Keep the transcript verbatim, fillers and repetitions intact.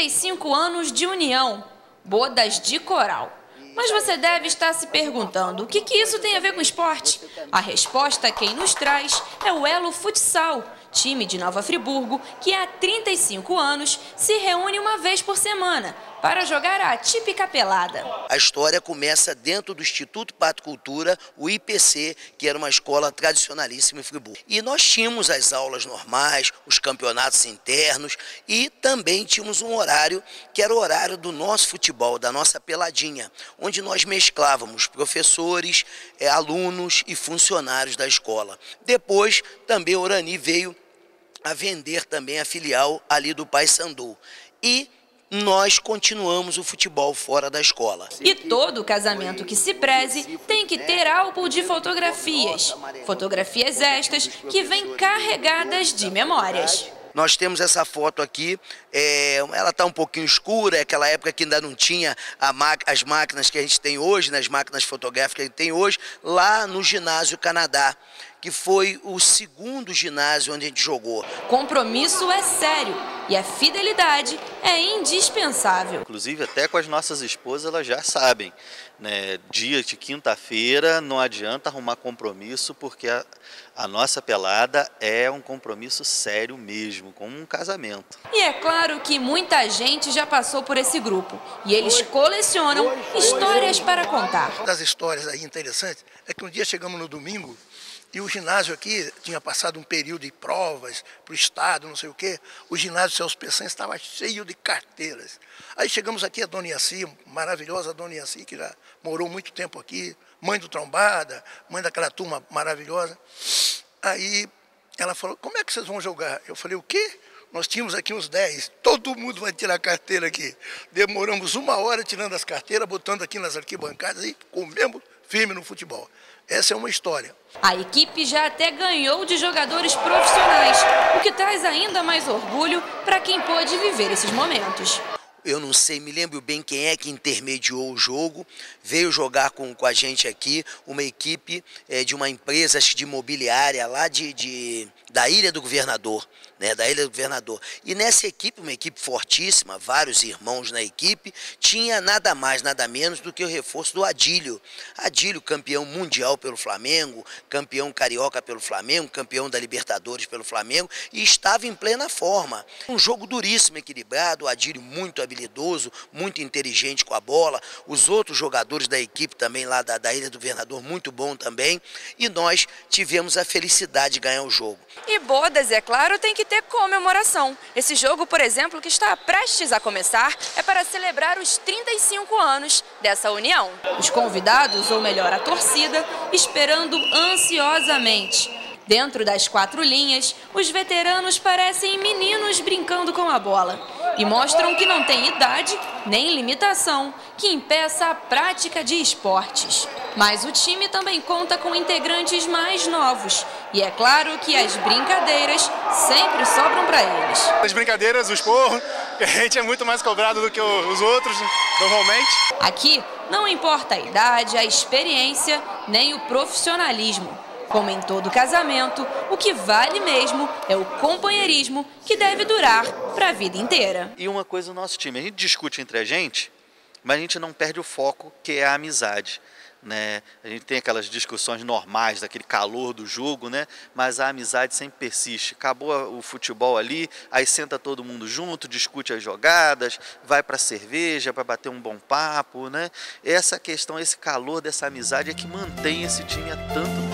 trinta e cinco anos de união, bodas de coral. Mas você deve estar se perguntando, o que que isso tem a ver com esporte? A resposta quem nos traz é o Elo Futsal, time de Nova Friburgo, que há trinta e cinco anos se reúne uma vez por semana para jogar a típica pelada. A história começa dentro do Instituto Pato Cultura, o I P C, que era uma escola tradicionalíssima em Friburgo. E nós tínhamos as aulas normais, os campeonatos internos e também tínhamos um horário que era o horário do nosso futebol, da nossa peladinha, onde nós mesclávamos professores, é, alunos e funcionários da escola. Depois também o Orani veio a vender também a filial ali do Paysandu. E nós continuamos o futebol fora da escola. E todo casamento que se preze tem que ter álbum de fotografias. Fotografias estas que vêm carregadas de memórias. Nós temos essa foto aqui, é, ela está um pouquinho escura, é aquela época que ainda não tinha a as máquinas que a gente tem hoje, né, as máquinas fotográficas que a gente tem hoje, lá no Ginásio Canadá, que foi o segundo ginásio onde a gente jogou. Compromisso é sério e a fidelidade é indispensável. Inclusive até com as nossas esposas elas já sabem, né? Dia de quinta-feira não adianta arrumar compromisso porque a, a nossa pelada é um compromisso sério mesmo, como um casamento. E é claro que muita gente já passou por esse grupo e eles colecionam histórias para contar. Uma das histórias aí interessantes é que um dia chegamos no domingo e o ginásio aqui tinha passado um período de provas para o estado, não sei o quê. O ginásio Celso Peçanha estava cheio de carteiras. Aí chegamos aqui a Dona Iaci, maravilhosa Dona Iaci, que já morou muito tempo aqui, mãe do Trombada, mãe daquela turma maravilhosa. Aí ela falou, como é que vocês vão jogar? Eu falei, o quê? Nós tínhamos aqui uns dez, todo mundo vai tirar carteira aqui. Demoramos uma hora tirando as carteiras, botando aqui nas arquibancadas e comemos firme no futebol. Essa é uma história. A equipe já até ganhou de jogadores profissionais, o que traz ainda mais orgulho para quem pôde viver esses momentos. Eu não sei, me lembro bem quem é que intermediou o jogo, veio jogar com, com a gente aqui, uma equipe é, de uma empresa acho, de imobiliária lá de, de, da Ilha do Governador, né, da Ilha do Governador. E nessa equipe, uma equipe fortíssima, vários irmãos na equipe, tinha nada mais, nada menos do que o reforço do Adílio. Adílio, campeão mundial pelo Flamengo, campeão carioca pelo Flamengo, campeão da Libertadores pelo Flamengo, e estava em plena forma. Um jogo duríssimo, equilibrado, o Adílio muito habilidoso, muito inteligente com a bola, os outros jogadores da equipe também lá da, da Ilha do Governador, muito bom também, e nós tivemos a felicidade de ganhar o jogo. E bodas, é claro, tem que ter comemoração. Esse jogo, por exemplo, que está prestes a começar, é para celebrar os trinta e cinco anos dessa união. Os convidados, ou melhor, a torcida, esperando ansiosamente. Dentro das quatro linhas, os veteranos parecem meninos brincando com a bola e mostram que não tem idade nem limitação que impeça a prática de esportes. Mas o time também conta com integrantes mais novos e é claro que as brincadeiras sempre sobram para eles. As brincadeiras, os porros, que a gente é muito mais cobrado do que os outros, normalmente. Aqui não importa a idade, a experiência nem o profissionalismo. Como em todo casamento, o que vale mesmo é o companheirismo que deve durar para a vida inteira. E uma coisa do nosso time, a gente discute entre a gente, mas a gente não perde o foco, que é a amizade. Né? A gente tem aquelas discussões normais, daquele calor do jogo, né? Mas a amizade sempre persiste. Acabou o futebol ali, aí senta todo mundo junto, discute as jogadas, vai para a cerveja para bater um bom papo. Né? Essa questão, esse calor dessa amizade é que mantém esse time há tanto tempo.